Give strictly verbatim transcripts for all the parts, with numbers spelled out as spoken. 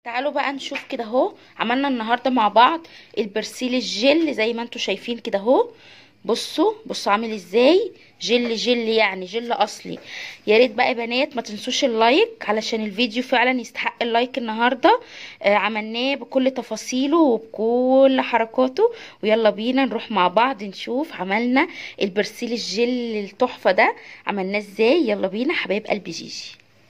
تعالوا بقى نشوف كده اهو. عملنا النهارده مع بعض البرسيل الجل زي ما انتوا شايفين كده اهو. بصوا بصوا عامل ازاي، جل جل يعني جل اصلي. يا ريت بقى يا بنات ما تنسوش اللايك علشان الفيديو فعلا يستحق اللايك النهارده. آه عملناه بكل تفاصيله وبكل حركاته. ويلا بينا نروح مع بعض نشوف عملنا البرسيل الجل التحفه ده عملناه ازاي. يلا بينا حبايب قلب جيجي.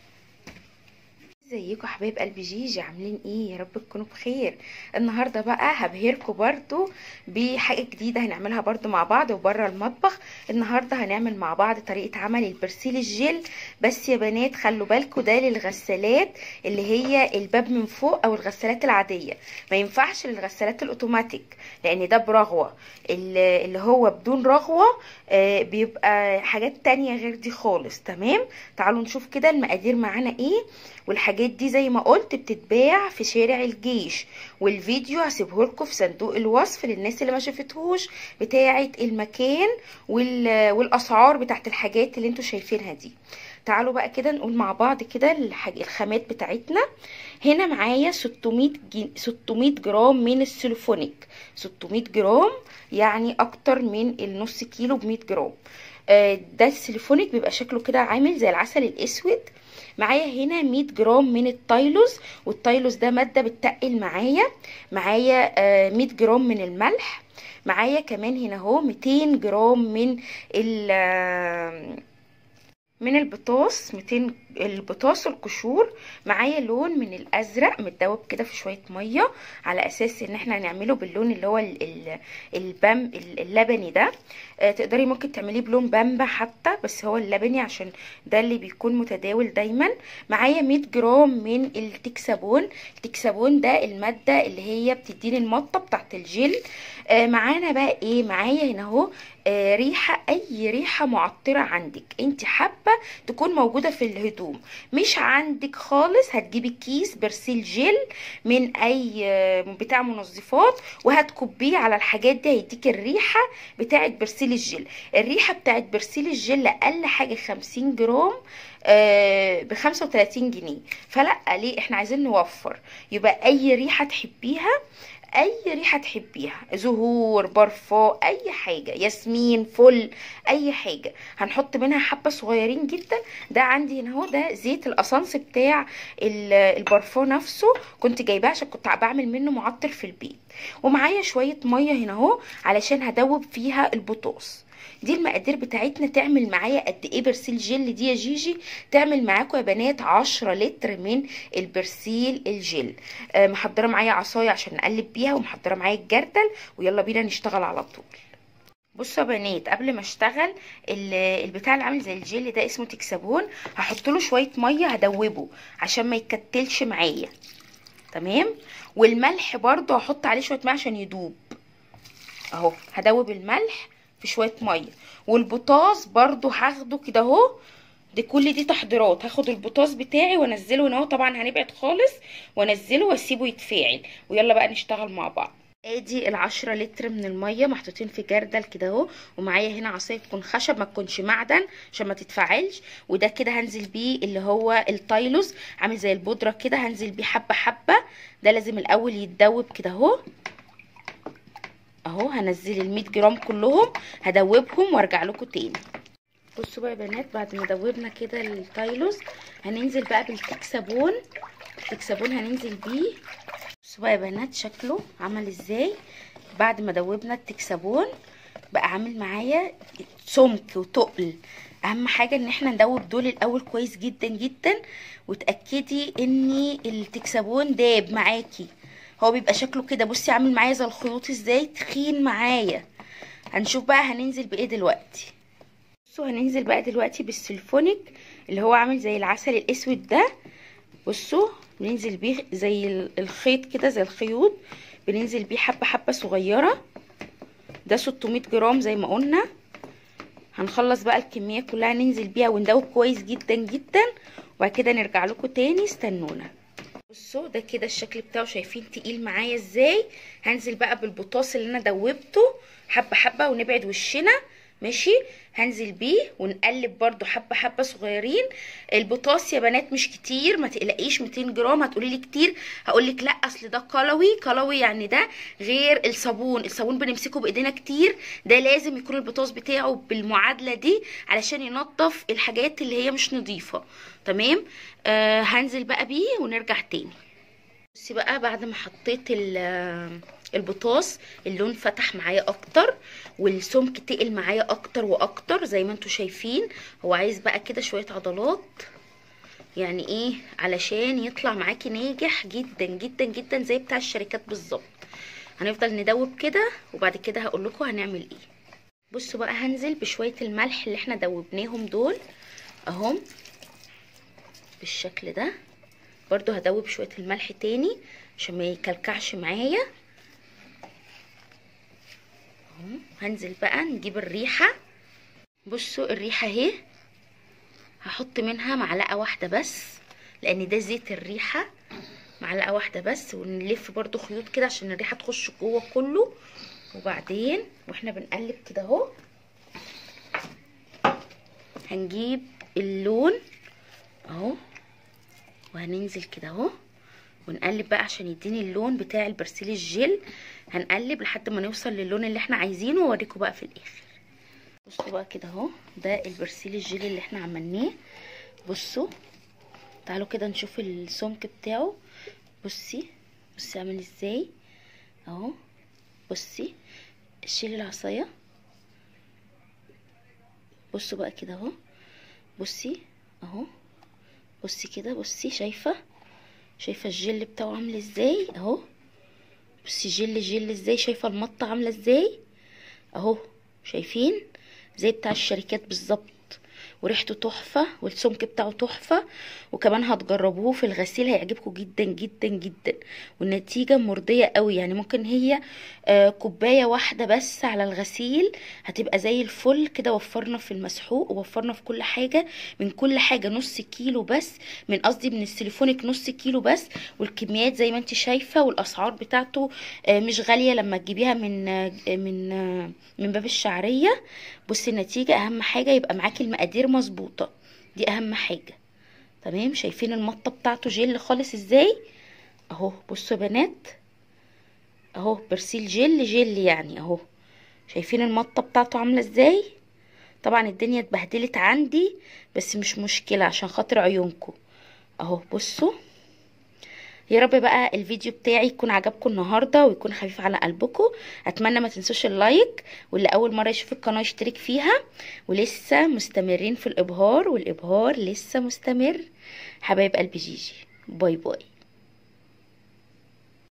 ازيكم حبايب قلب جيجي، عاملين ايه؟ يا رب تكونوا بخير. النهارده بقى هبهركم برضو بحاجه جديده هنعملها برضو مع بعض وبره المطبخ. النهارده هنعمل مع بعض طريقه عمل البرسيل الجل. بس يا بنات خلوا بالكم ده للغسالات اللي هي الباب من فوق او الغسالات العاديه، ما ينفعش للغسالات الاوتوماتيك لان ده برغوه. اللي هو بدون رغوه آه بيبقى حاجات تانية غير دي خالص. تمام، تعالوا نشوف كده المقادير معانا ايه. والحاجات دي زي ما قلت بتتباع في شارع الجيش، والفيديو هسيبه لكم في صندوق الوصف للناس اللي ما شافتهوش بتاعه المكان والاسعار بتاعه الحاجات اللي انتوا شايفينها دي. تعالوا بقى كده نقول مع بعض كده الخامات بتاعتنا. هنا معايا ستمية جرام من السيليفونيك، ستمية جرام يعني اكتر من النص كيلو ب مية جرام. ده السيليفونيك بيبقى شكله كده عامل زي العسل الاسود. معايا هنا مية جرام من التايلوز، والتايلوز ده ماده بتتقل معايا. معايا مية جرام من الملح. معايا كمان هنا اهو ميتين جرام من ال من البطاطس، ميتين البطاطس القشور. معايا لون من الازرق متدوب كده في شويه ميه على اساس ان احنا هنعمله باللون اللي هو البام اللبني ده. آه تقدري ممكن تعمليه بلون بامبا حتى، بس هو اللبني عشان ده اللي بيكون متداول دايما. معايا مية جرام من التكسابون. التكسابون ده الماده اللي هي بتديني المطه بتاعت الجل. آه معانا بقى ايه؟ معايا هنا اهو آه ريحه، اي ريحه معطره عندك انت حابه تكون موجوده في الهدوم. مش عندك خالص هتجيبي كيس برسيل جل من اي بتاع منظفات وهتكبيه على الحاجات دي، هيديك الريحه بتاعه برسيل الجل. الريحه بتاعه برسيل الجل اقل حاجه خمسين جرام ب خمسة وتلاتين جنيه. فلا ليه؟ احنا عايزين نوفر. يبقى اي ريحه تحبيها، اي ريحه تحبيها، زهور، برفان، اي حاجه، ياسمين، فل، اي حاجه هنحط منها حبه صغيرين جدا. ده عندي هنا اهو ده زيت الاسانس بتاع البرفان نفسه، كنت جايباه عشان كنت بعمل منه معطر في البيت. ومعايا شويه ميه هنا اهو علشان هدوب فيها البطاطس. دي المقادير بتاعتنا. تعمل معايا قد ايه برسيل جل دي يا جيجي؟ تعمل معاكم يا بنات عشرة لتر من البرسيل الجل. آه محضره معايا عصايه عشان نقلب بيها، ومحضره معايا الجردل، ويلا بينا نشتغل على طول. بصوا يا بنات، قبل ما اشتغل البتاع اللي عامل زي الجل ده اسمه تكسابون، هحط له شويه ميه هدوبه عشان ما يتكتلش معايا. تمام، والملح برضو هحط عليه شويه ميه عشان يدوب اهو. هدوب الملح في شويه ميه، والبطاطس برضو هاخده كده اهو. دي كل دي تحضيرات. هاخد البطاطس بتاعي وانزله هنا اهو، طبعا هنبعد خالص وانزله واسيبه يتفاعل. ويلا بقى نشتغل مع بعض. ادي العشرة لتر من الميه محطوطين في جردل كده اهو، ومعايا هنا عصايه تكون خشب ما تكونش معدن عشان ما تتفاعلش. وده كده هنزل بيه اللي هو التايلوز عامل زي البودره كده، هنزل بيه حبه حبه. ده لازم الاول يتدوب كده اهو اهو. هنزل ال مية جرام كلهم هدوبهم وارجع لكم تاني. بصوا بقى يا بنات، بعد ما دوبنا كده التايلوز هننزل بقى بالتكسابون. التكسابون هننزل بيه. بصوا بقى يا بنات شكله عمل ازاي بعد ما دوبنا التكسابون. بقى عامل معايا سمك وتقل. اهم حاجه ان احنا ندوب دول الاول كويس جدا جدا، وتاكدي ان التكسابون داب معاكي. هو بيبقى شكله كده، بصي عامل معايا زي الخيوط ازاي، تخين معايا. هنشوف بقى هننزل بايه دلوقتي. بصوا هننزل بقى دلوقتي بالسيليفونيك اللي هو عامل زي العسل الاسود ده. بصوا بننزل بيه زي الخيط كده، زي الخيوط، بننزل بيه حبه حبه صغيره. ده ستمية جرام زي ما قلنا. هنخلص بقى الكميه كلها ننزل بيها وندوب كويس جدا جدا، وبعد كده نرجع لكم تاني. استنونا. بصوا ده كده الشكل بتاعه، شايفين تقيل معايا ازاي. هنزل بقى بالبطاطس اللي انا دوبته حبه حبه ونبعد وشنا ماشي. هنزل بيه ونقلب برضو حبه حبه صغيرين. البطاطس يا بنات مش كتير، ما تقلقيش، ميتين جرام. هتقولي لي كتير، هقول لك لا، اصل ده قلوي. قلوي يعني ده غير الصابون. الصابون بنمسكه بايدينا كتير، ده لازم يكون البطاطس بتاعه بالمعادله دي علشان ينظف الحاجات اللي هي مش نظيفه. تمام. آه هنزل بقى بيه ونرجع تاني. بصي بقى، بعد ما حطيت البطاطس اللون فتح معايا اكتر والسمك تقل معايا اكتر واكتر زي ما انتوا شايفين. هو عايز بقى كده شويه عضلات، يعني ايه، علشان يطلع معاكي ناجح جدا جدا جدا زي بتاع الشركات بالظبط. هنفضل ندوب كده وبعد كده هقول لكم هنعمل ايه. بصوا بقى، هنزل بشويه الملح اللي احنا دوبناهم دول اهم بالشكل ده. برضو هدوب شويه الملح تاني عشان ما يكلكعش معايا. هنزل بقى نجيب الريحه. بصوا الريحه اهي، هحط منها معلقه واحده بس لان ده زيت الريحه. معلقه واحده بس، ونلف برضو خيوط كده عشان الريحه تخش جوه كله. وبعدين واحنا بنقلب كده اهو هنجيب اللون اهو، وهننزل كده اهو ونقلب بقى عشان يديني اللون بتاع البرسيل الجل. هنقلب لحد ما نوصل للون اللي احنا عايزينه واوريكم بقى في الاخر. بصوا بقى كده اهو، ده البرسيل الجل اللي احنا عملناه. بصوا تعالوا كده نشوف السمك بتاعه. بصي بصي عامل ازاي اهو. بصي شيل العصايه. بصوا بقى كده اهو، بصي اهو، بصي كده، بصي شايفه شايفه الجل بتاعه عامل ازاي اهو. بصي جل جل ازاي، شايفه المطه عامله ازاي اهو. شايفين زي بتاع الشركات بالظبط، وريحته تحفه والسمك بتاعه تحفه. وكمان هتجربوه في الغسيل هيعجبكم جدا جدا جدا، والنتيجه مرضيه قوي. يعني ممكن هي آه كوبايه واحده بس على الغسيل هتبقى زي الفل كده. وفرنا في المسحوق ووفرنا في كل حاجه. من كل حاجه نص كيلو بس، من قصدي من السيليفونيك نص كيلو بس. والكميات زي ما انت شايفه، والاسعار بتاعته آه مش غاليه لما تجيبيها من آه من آه من باب الشعريه. بصي النتيجه اهم حاجه يبقى معاكي المقادير مظبوطه، دي اهم حاجه. تمام. شايفين المطه بتاعته جل خالص ازاي اهو. بصوا يا بنات اهو، برسيل جل جل يعني اهو. شايفين المطه بتاعته عامله ازاي. طبعا الدنيا اتبهدلت عندي بس مش مشكله عشان خاطر عيونكم اهو. بصوا، يا رب بقى الفيديو بتاعي يكون عجبكم النهارده ويكون خفيف على قلبكم. اتمنى ما تنسوش اللايك، واللي اول مره يشوف القناه يشترك فيها. ولسه مستمرين في الابهار، والابهار لسه مستمر. حبايب قلب جيجي، باي باي.